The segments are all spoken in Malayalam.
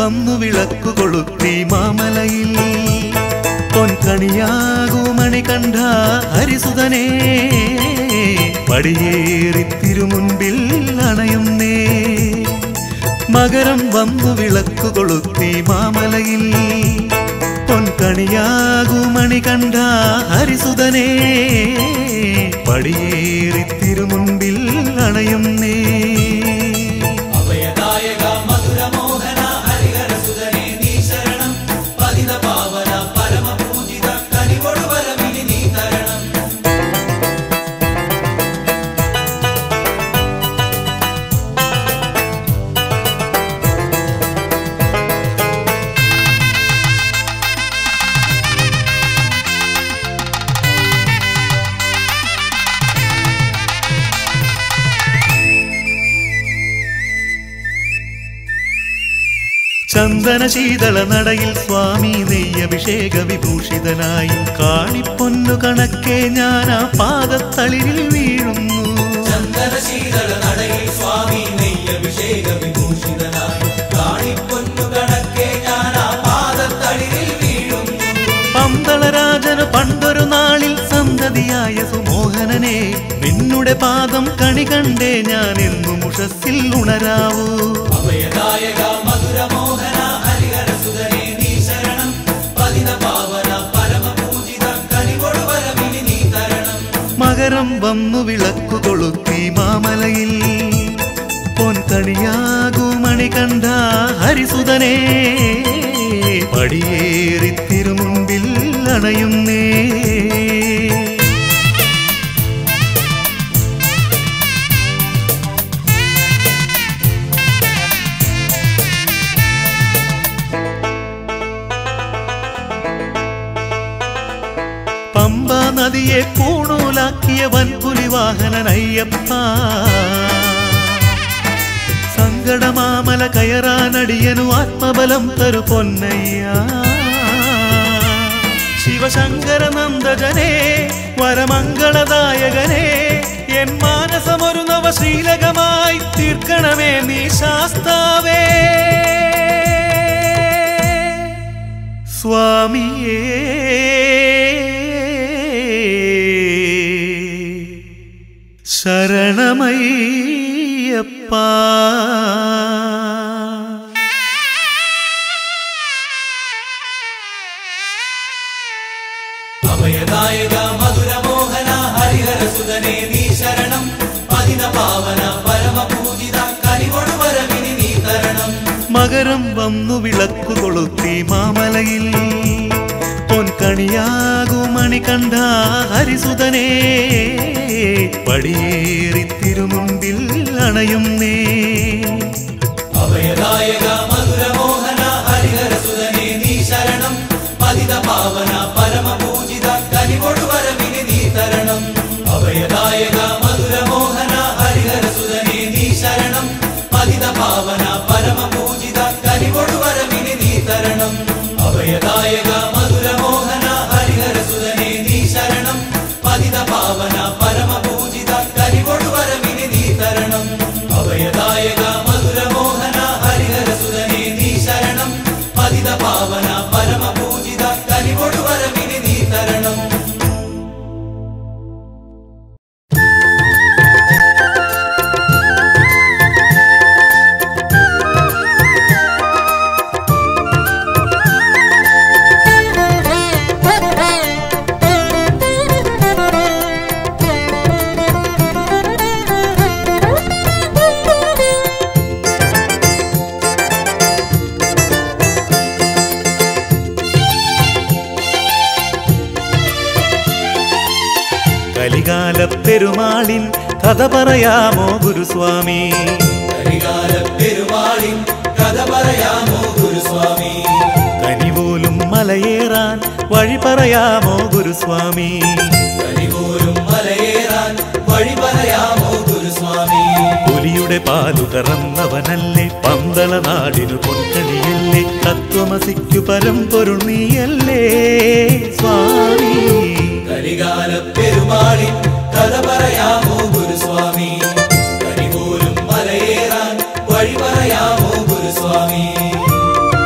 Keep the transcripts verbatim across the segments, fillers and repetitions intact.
വന്നു വിളക്കു കൊളുത്തി മാമലയിൽ പൊൻകണിയാകൂ മണികണ്ഠ ഹരിസുതനേ പടിയേറി തിരുമുൻപിൽ അണയുന്നേ മകരം വന്നു വിളക്കു കൊളുത്തി മാമലയിൽ പൊൻകണിയാകൂ മണികണ്ഠ ഹരിസുതനേ പടിയേറി തിരുമുൻപിൽ അണയുന്നേ ചന്ദന ശീതള നടയിൽ സ്വാമി നെയ്യഭിഷേക വിഭൂഷിതനായി കാണിപ്പൊന്നു കണക്കെ ഞാൻ ആ പാദത്തളിരിൽ വീഴുന്നു. ചന്ദന ശീതള നടയിൽ സ്വാമി നെയ്യഭിഷേക വിഭൂഷിതനായി കാണിപ്പൊന്നു കണക്കെ ഞാൻ ആ പാദത്തളിരിൽ വീഴുന്നു. പന്തളരാജന് പണ്ടൊരു നാളിൽ സന്തതിയായ സുമോഹനനെ നിന്നുടെ പാദം കണി കണ്ടേ ഞാൻ എന്നും ഉഷസ്സിൽ ഉണരാവൂ. അഭയദായക മധുരമോഹന ഹരിഹരസുതനേ നീ ശരണം പതിത പാവന പരമപൂജിത കനികൊടുവരമിനി നീ തരണം. മകരം വന്നു വിളക്കു കൊളുത്തി മാമലയിൽ പൊൻകണിയാകൂ മണികണ്ഠ ഹരിസുതനേ പടിയേറി തിരുമുൻപിൽ അണയുന്നേ. പമ്പാ നദിയെ പൂണൂലാക്കിയ വൻപുലി വാഹനനയ്യപ്പ സങ്കടമാമല കയറാനടിയനു ആത്മബലം തരു പൊന്നയ്യ. ശിവശങ്കര നന്ദജനേ വരമംഗളദായകനേ എൻ മാനസമൊരു നവശീലകമായി തീർക്കണമേ നീ ശാസ്താവേ. സ്വാമിയേ ശരണമയ്യപ്പ. അഭയദായക മധുരമോഹന ഹരിഹരസുതനേ നീ ശരണം പതിത പാവന പരമപൂജിത കനികൊടുവരമിനി നീ തരണം. മകരം വന്നു വിളക്കു കൊളുത്തി മാമലയിൽ പൊൻകണിയാകൂ മണികണ്ഠ ഹരിസുതനേ പടിയേറി തിരുമുൻപിൽ അണയുന്നേ. അഭയദായക മധുരമോഹന ഹരിഹരസുതനേ നീ ശരണം പതിത പാവന പരമപൂജിത കനികൊടുവരമിനി നീ തരണം. അഭയദായക മധുരമോഹന ഹരിഹരസുതനേ നീ ശരണം പതിത പാവന പരമപൂജിത കനികൊടുവരമിനി നീ തരണം. അഭയദായക മധുരമോഹന ഹരിഹരസുതനേ നീ ശരണം പതിത പാവന പരമപൂജിത കനികൊടുവരമിനി നീ തരണം. അഭയദായക മധുരമോഹന ഹരിഹരസുതനേ നീ ശരണം പതിത പാവന പരമപൂജിത കനികൊടുവരമിനി നീ തരണം. കലികാല പെരുമാളിൻ കഥ പറയാമോ ഗുരുസ്വാമി. കലികാല പെരുമാളിൻ കഥ പറയാമോ ഗുരുസ്വാമി. കനിപോലും മലയേറാൻ വഴി പറയാമോ ഗുരുസ്വാമി. കനിപോലും മലയേറാൻ വഴി പറയാമോ ഗുരുസ്വാമി. പുലിയുടെ പാലു കറന്നവനല്ലേ പന്തള നാടിനു പൊൻകണിയല്ലേ തത്വമസിക്കു പരമ്പൊരുൾ നീയല്ലേ സ്വാമി. കലികാല പെരുമാളിൻ കഥ പറയാമോ ഗുരുസ്വാമി. കനിപോലും മലയേറാൻ വഴി പറയാമോ ഗുരുസ്വാമി.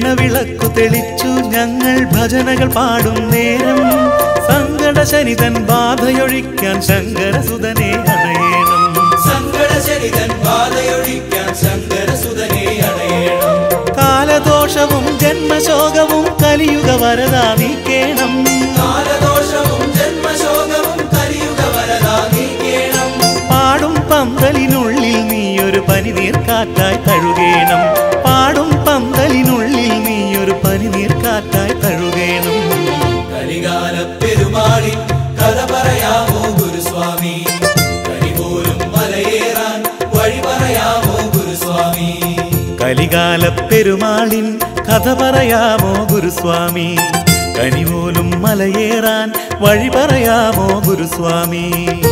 എണ്ണവിളക്കു തെളിച്ചു ഞങ്ങൾ ഭജനകൾ പാടും നേരം സങ്കടശനിതൻ ബാധയൊഴിക്കാൻ ശങ്കരസുതനെ അണയേണം. സങ്കടശനിതൻ ബാധയൊഴിക്കാൻ ശങ്കരസുതനെ അണയേണം. കാലദോഷവും ജന്മശോകവും കലിയുഗ വരദാ നീക്കേണം. കാലദോഷവും ജന്മശോകവും കലിയുഗ വരദാ നീക്കേണം. പാടും പന്തലിനുള്ളിൽ നീയൊരു പനിനീർക്കാറ്റായി തഴുകേണം. പാടും പന്തലിനുള്ളിൽ നീയൊരു പനിനീർക്കാറ്റായി തഴുകേണം. കലികാല പെരുമാളിൻ കഥ പറയാമോ ഗുരുസ്വാമി? കനിപോലും മലയേറാൻ വഴി പറയാമോ ഗുരുസ്വാമി? കലികാല പെരുമാളിൻ കഥ പറയാമോ ഗുരുസ്വാമി? കനിപോലും മലയേറാൻ വഴി പറയാമോ ഗുരുസ്വാമി?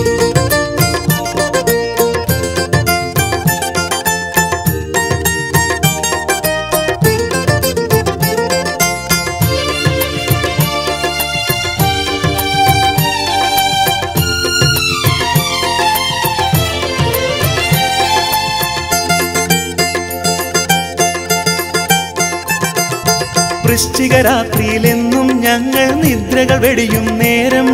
വൃശ്ചികരാത്രിയിലെന്നും ഞങ്ങൾ നിദ്രകൾ വെടിയും നേരം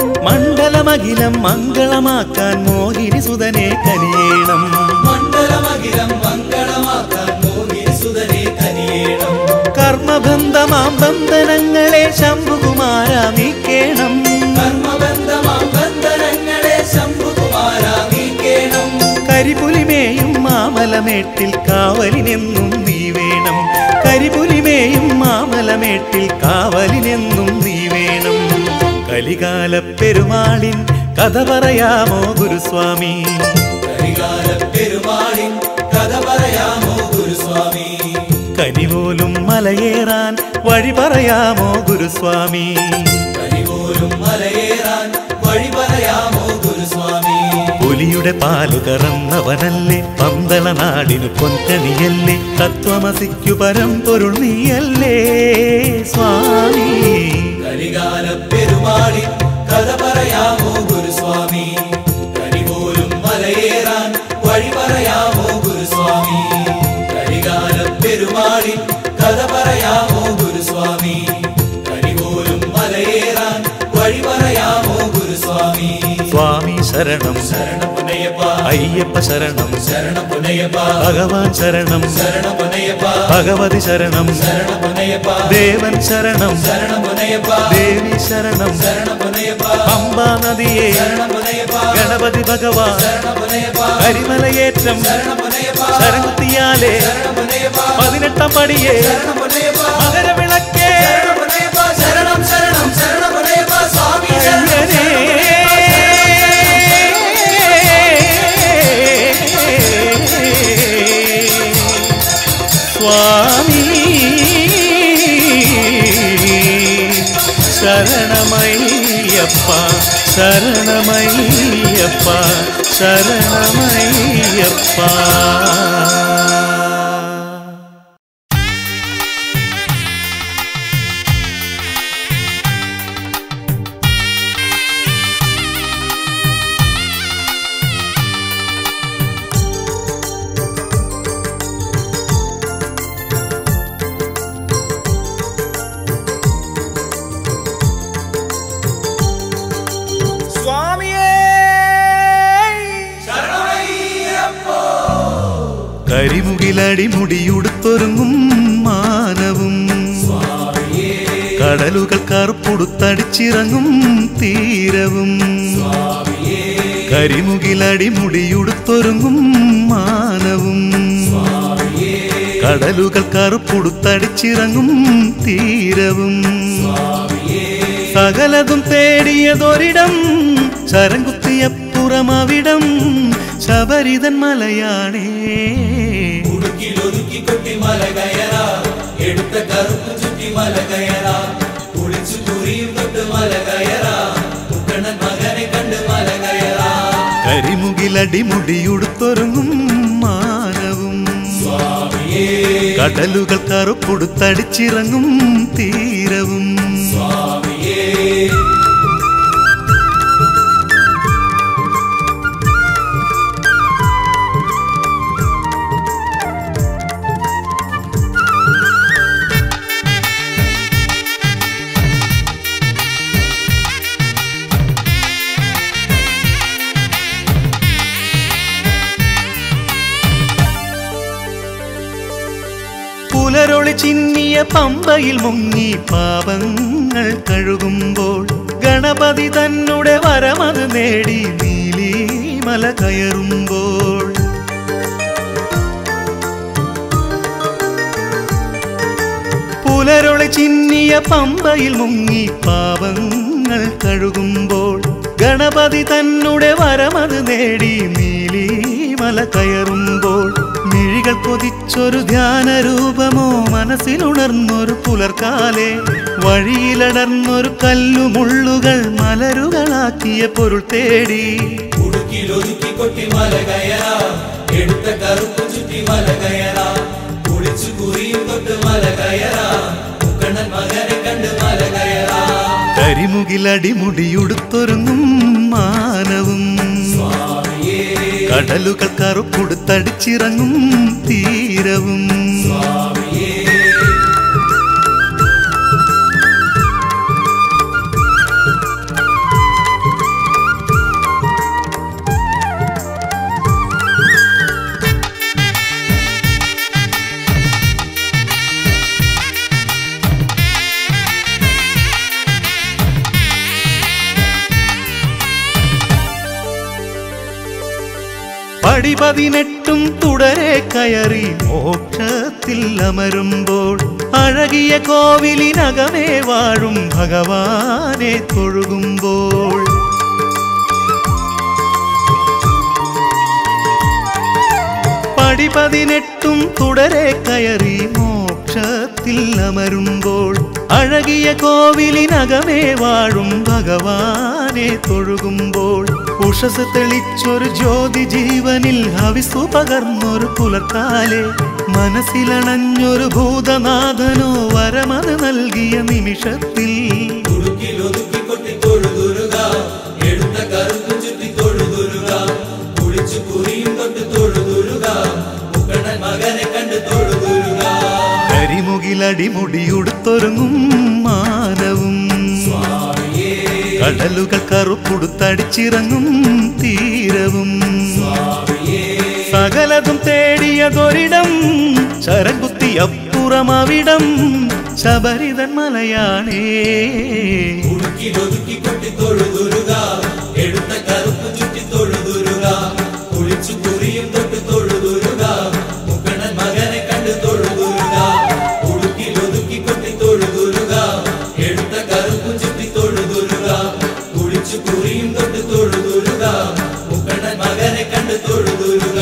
മണ്ഡലമഖിലം മംഗളമാക്കാൻ മോഹിനി സുതനെ കനിയേണം. മണ്ഡലമഖിലം മംഗളമാക്കാൻ മോഹിനി സുതനെ കനിയേണം. കർമ്മബന്ധമാം ബന്ധനങ്ങളെ ശംഭുകുമാര നീക്കേണം. കർമ്മബന്ധമാം ബന്ധനങ്ങളെ ശംഭുകുമാര നീക്കേണം. കരിപുലിമേയും മാമലമേട്ടിൽ കാവലിനെന്നും നീ വേണം. കരിപുലിമേയും മാമലമേട്ടിൽ കാവലിനെന്നും നീ വേണം. കലികാല പെരുമാളിൻ കഥ പറയാമോ ഗുരുസ്വാമി? കലികാല പെരുമാളിൻ കഥ പറയാമോ ഗുരുസ്വാമി? കനിപോലും മലയേറാൻ വഴി പറയാമോ ഗുരുസ്വാമി? കനിപോലും മലയേറാൻ വഴി പറയാമോ ഗുരുസ്വാമി? പുലിയുടെ പാലു കറന്നവനല്ലേ പന്തള നാടിനു പൊൻകണിയല്ലേ തത്വമസിക്കു പരമ്പൊരുൾ നീയല്ലേ സ്വാമി? കലികാല പെരുമാളിൻ കഥ പറയാമോ ഗുരുസ്വാമി? കനിപോലും മലയേറാൻ വഴി പറയാമോ ഗുരുസ്വാമി? കലികാല പെരുമാളിൻ കഥ പറയാമോ ഗുരുസ്വാമി? കനിപോലും മലയേറാൻ വഴി പറയാമോ ഗുരുസ്വാമി? സ്വാമി ശരണം ശരണം പുനയപ്പ അയ്യപ്പ ശരണം ശരണം പുനയപ്പ ഭഗവാൻ ശരണം ശരണം പുനയപ്പ ഭഗവതി ശരണം ശരണം പുനയപ്പ ദേവൻ ശരണം ശരണം പുനയപ്പ ദേവി ശരണം ശരണം പുനയപ്പ പമ്പാ നദിയെ ശരണം പുനയപ്പ ഗണപതി ഭഗവാൻ ശരണം പുനയപ്പ കരിമലയേറ്റം ശരണം പുനയപ്പ ശരംകുത്തിയാലേ ശരണം പുനയപ്പ പതിനെട്ടാം പടിയെ ശരണം പുനയപ്പ മകരവിളക്കേ ശരണം പുനയപ്പ ശരണം ശരണം ശരണം പുനയപ്പ സ്വാമി അയ്യനേ സ്വാമി ശരണമയ്യപ്പ ശരണമയ്യപ്പ ശരണമയ്യപ്പ. കരിമുകിലടിമുടിയുടുത്തൊരുങ്ങും മാനവും കടലുകൾ കറുപ്പുടുത്തടിച്ചിറങ്ങും തീരവും കരിമുകിലടിമുടിയുടുത്തൊരുങ്ങും മാനവും കടലുകൾ കറുപ്പുടുത്തടിച്ചിറങ്ങും തീരവും സകലതും തേടിയതൊരിടം ശരംകുത്തിയപ്പുറമവിടം ശബരിതൻ മലയാണേ. ഉടുക്കിലൊതുക്കി കൊട്ടി മല കയറാ എടുത്ത കറുപ്പ് ചുറ്റി മല കയറാ കുളിച്ചു കുറിയും തൊട്ട് മല കയറാ കുട്ടണൻ മകനെ കണ്ട് മല കയറാ. കരിമുകിലടിമുടിയുടുത്തൊരുങ്ങും മാനവും സ്വാമിയേ കടലുകൾ കറുപ്പുടുത്തടിച്ചിറങ്ങും തീരവും സ്വാമിയേ ചിന്നിയ പമ്പയിൽ മുങ്ങി പാപങ്ങൾ കഴുകുമ്പോൾ ഗണപതി തന്നെ വരമത് നേടി നീലിമല കയറുമ്പോൾ പുലരൊളി ചിന്നിയ പമ്പയിൽ മുങ്ങി പാപങ്ങൾ കഴുകുമ്പോൾ ഗണപതി തന്നെ വരമത് നേടി നീലിമല കയറുമ്പോൾ മിഴികൾ കൊതിച്ചൊരു ധ്യാനരൂപമോ മനസ്സിലുണർന്നൊരു പുലർക്കാലെ വഴിയിലടർന്നൊരു കല്ലുമുള്ളുകൾ മലരുകളാക്കിയ പൊരുൾ തേടി കൊട്ടി മല കയറാ എടുത്ത കറുപ്പ് ചുറ്റി മല കയറാ കുളിച്ചു കുറിയും തൊട്ട് മല കയറാ മുക്കണ്ണൻ മകനെ കണ്ട് മല കയറാ കരിമുകിലടിമുടിയുടുത്തൊരുങ്ങും മാനവും കടലുകൾ കറുപ്പുടുത്തടിച്ചിറങ്ങും തീരവും പടി പതിനെട്ടും തുടരെ കയറി മോക്ഷത്തിൽ അമരുമ്പോൾ അഴകിയ കോവിലിനകമേ വാഴും ഭഗവാനെ തൊഴുകുമ്പോൾ പടി പതിനെട്ടും തുടരെ കയറി മോക്ഷത്തിൽ അമരുമ്പോൾ അഴകിയ കോവിലിനകമേ വാഴും ഭഗവാനെ തൊഴുകുമ്പോൾ ഉഷസ് തെളിച്ചൊരു ജ്യോതി ജീവനിൽ ഹവിസു പകർന്നൊരു പുലർക്കാലെ മനസ്സിലണഞ്ഞൊരു ഭൂതനാഥനോ വരമത് നൽകിയ നിമിഷത്തിൽ കരിമുകിലടിമുടിയുടുത്തൊരുങ്ങും മാനവും കടലുകൾ കറുപ്പുടുത്തടിച്ചിറങ്ങും തീരവും സകലതും തേടിയതൊരിടം ശരംകുത്തിയപ്പുറമവിടം ശബരിതൻ മലയാണേ എടുത്ത കറുപ്പ് ചുറ്റി തൊഴുതുരുക കുളിച്ചു കുറിയും തൊട്ട് തൊഴുതുരുക മുക്കണ്ണൻ മകനെ കണ്ട് തൊഴുതുരുക ഉടുക്കിലൊതുക്കി കൊട്ടി തൊഴുതുരുക എടുത്ത കറുപ്പ് ചുറ്റി തൊഴുതുരുക കുളിച്ചു കുറിയും തൊട്ട് തൊഴുതുരുക മുക്കണ്ണൻ മകനെ കണ്ട് തൊഴുതുരുക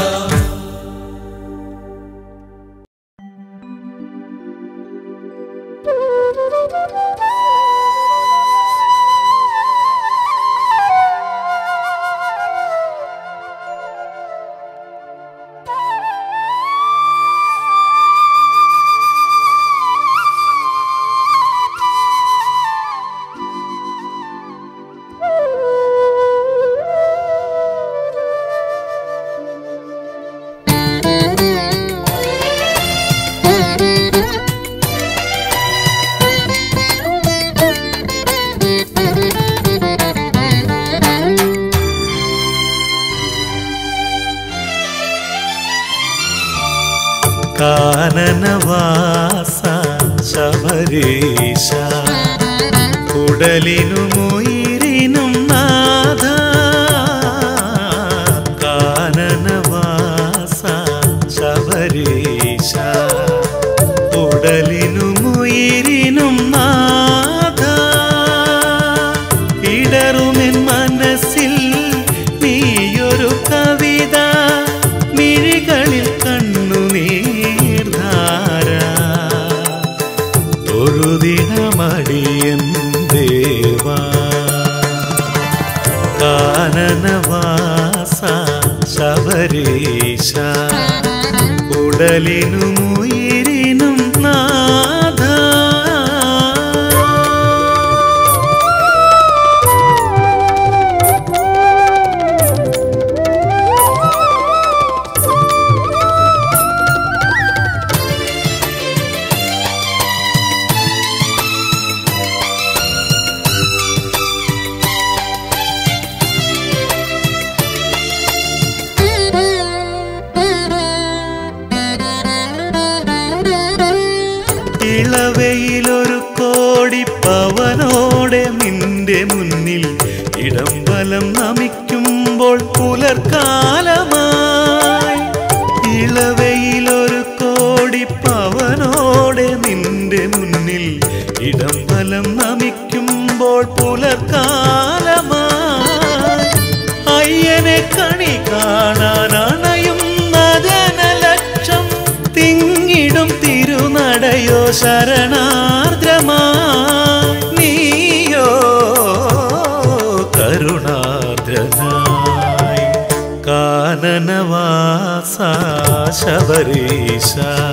കാനനവാസ ശബരീശ കുടലിനും ഉയിരിനും നാഥ കാനനവാസ ശബരീശ കുടലിനും ഉയിരിനും നാഥ ഇടറുമെൻ മനസ്സിൽ നീയൊരു കവിത മിഴികളിൽ ൊഴുതിടമടിയൻ ദേവാ കാനനവാസ ശബരീശ കുടലിനും ഉയിരിനും നാഥ Thank you. ഇടം വലം നമിക്കുമ്പോൾ പുലർക്കാലമായി ഇളവയിലൊരു കോടി പവനോടെ നിന്റെ മുന്നിൽ ഇടം വലം നമിക്കുമ്പോൾ പുലർക്കാലമായി അയ്യനെ കണി കാണാനണയുന്ന ജനലക്ഷം തിങ്ങിടും തിരുനടയോ ശരണാർദ്രമായി നീയോ കരുണാർദ്രനായി കാനനവാസ ശബരീശ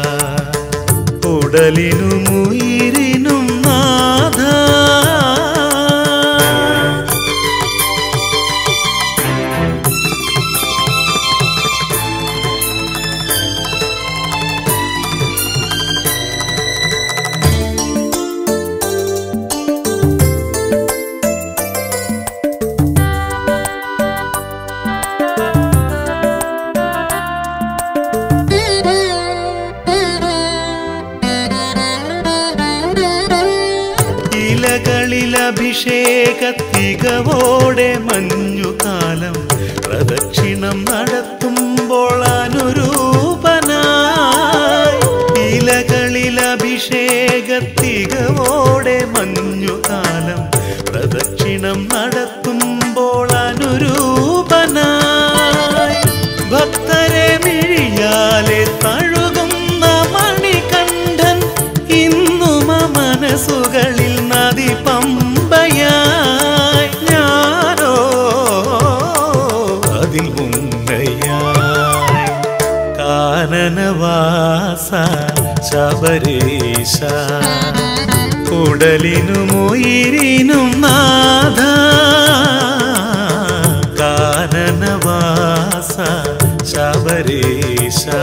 ഉടലിനും ഉയിരിനും നാഥ അഭിഷേകത്തികവോടെ മഞ്ഞുകാലം പ്രദക്ഷിണം നടത്തുമ്പോൾ അനുരൂപനായി ഇലകളിൽ അഭിഷേകത്തികവോടെ മഞ്ഞുകാലം പ്രദക്ഷിണം നടത്തുമ്പോൾ അനുരൂപനായി ഭക്തരെ മിഴിയാലെ തഴുകുന്ന മണികണ്ഠൻ ഇന്നും മനസ്സുകളിൽ നദി പമ്പയായി ഞാനോ അതിൽ മുന്നയായി കാനനവാസ ശബരീശ ഉടലിനും ഉയിരിനും നാഥ കാനനവാസ ശബരീശ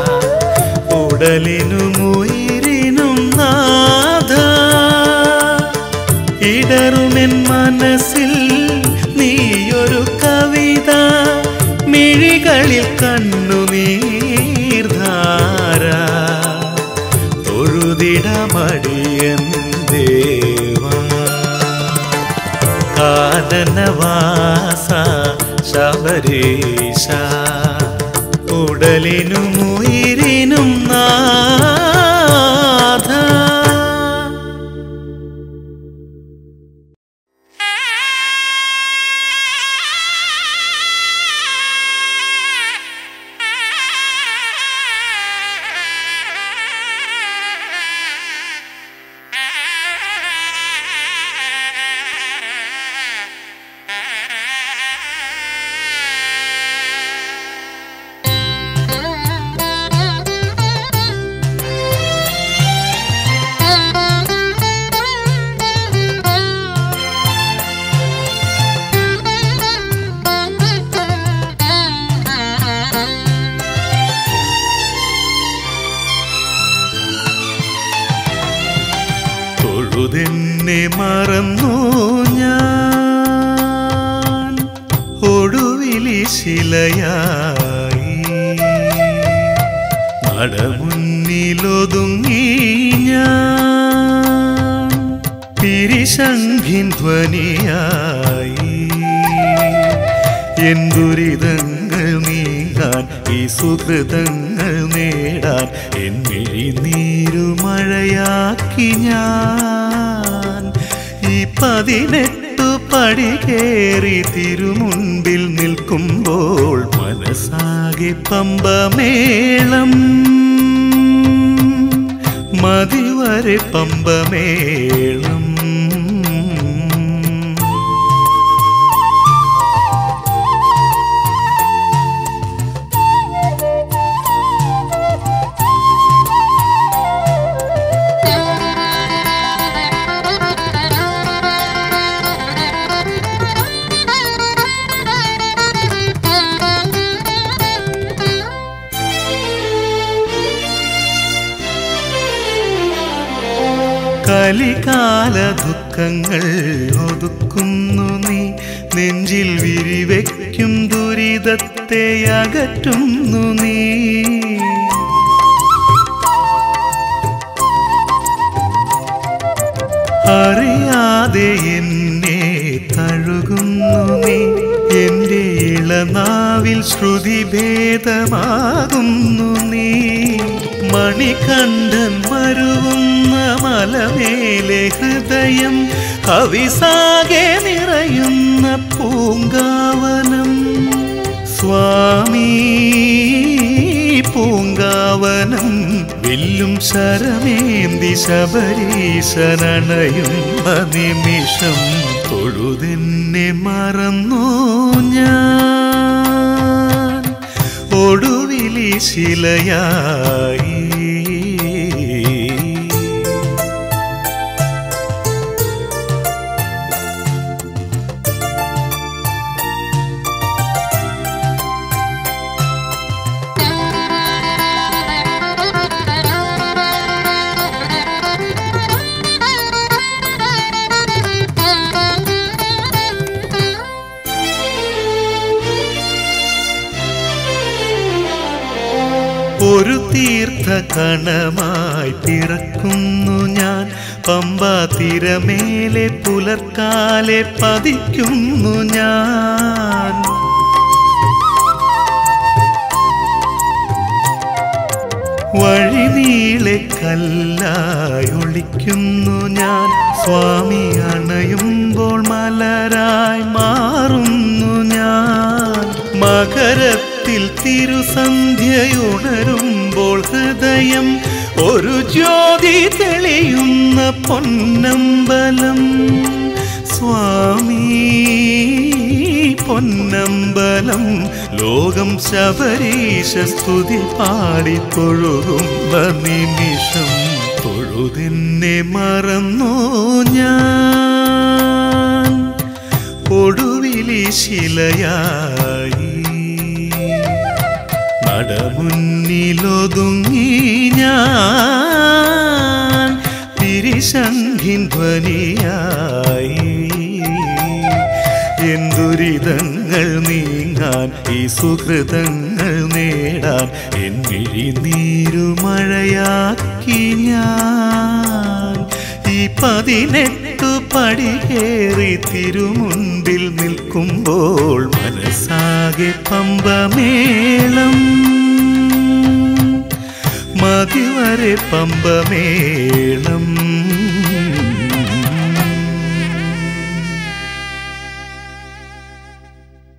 ഉടലിനും ഉയിരിനും നാഥ ഇടറുമെൻ മനസ്സിൽ നീയൊരു കവിത മിഴികളിൽ കണ്ണുനീർധാര തൊഴുതിടമടിയൻ ദേവാ കാനനവാസ ശബരീശ ഉടലിനും ഉയിരിനും നാഥ തൊഴുതെന്നെ മറന്നു ഞാൻ ഒടുവിലി ശിലയായി നടമുന്നിലൊതുങ്ങി ഞാൻ തിരിശംഖിൻ ധ്വനിയായി എൻ ദുരിതങ്ങൾ നീങ്ങാൻ ഈ സുഹൃതങ്ങൾ നേടാൻ എൻ മിഴിനീരുമഴയാക്കി ഞാൻ ഈ പതിനെട്ടു പടി കയറി തിരുമുൻപിൽ നിൽക്കുമ്പോൾ മനസ്സാകെ പമ്പമേളം മതിവരെ പമ്പമേളം കലികാല ദുഃഖങ്ങൾ ഒതുക്കുന്നു നീ നെഞ്ചിൽ വിരിവെക്കും ദുരിതത്തെ അകറ്റുന്നു നീ അറിയാതെ എന്നെ തഴുകുന്നു നാവിൽ ശ്രുതിഭേദമാകുന്നു നീ. മണികണ്ഠൻ മരുവുന്ന മലമേലെ ഹൃദയം കവിസാകെ നിറയുന്ന പൂങ്കാവനം. സ്വാമി പൂങ്കാവനം വില്ലും ശരമേന്തി ശബരീശനണയുന്ന നിമിഷം തൊഴുതെന്നെ മറന്നു ഞാൻ. ഒടുവിലി ശിലയായി ഒരു തീർത്ഥകണമായി പിറക്കുന്നു ഞാൻ. പമ്പാ തിരമേലെ പുലർക്കാലെ പതിക്കുന്നു ഞാൻ. വഴിനീളെ കല്ലായി ഒളിക്കുന്നു ഞാൻ. സ്വാമി അണയുമ്പോൾ മലരായി മാറുന്നു ഞാൻ. മകരത്തിൽ തിരുസന്ധ്യയുണരുമ്പോൾ ഹൃദയം ഒരു ജ്യോതി തെളിയുന്ന പൊന്നമ്പലം. സ്വാമി പൊന്നമ്പലം ലോകം ശബരീശ സ്തുതി പാടി തൊഴുകുന്ന നിമിഷം തൊഴുതെന്നെ മറന്നു ഞാൻ. ഒടുവിലി ശിലയായി നടമുന്നിലൊതുങ്ങി ഞാൻ. തിരിശംഖിൻ ധ്വനിയായി എന്തുരിതങ്ങൾ നീങ്ങാൻ ഈ സുഹൃതങ്ങൾ നേടാൻ എന്നിഴിനീരുമഴയാക്കി ഞാൻ. ഈ പതിനെട്ടു പടി കയറി തിരുമുൻപിൽ നിൽക്കുമ്പോൾ മനസ്സാകെ പമ്പമേളം. മതിവരെ പമ്പമേളം.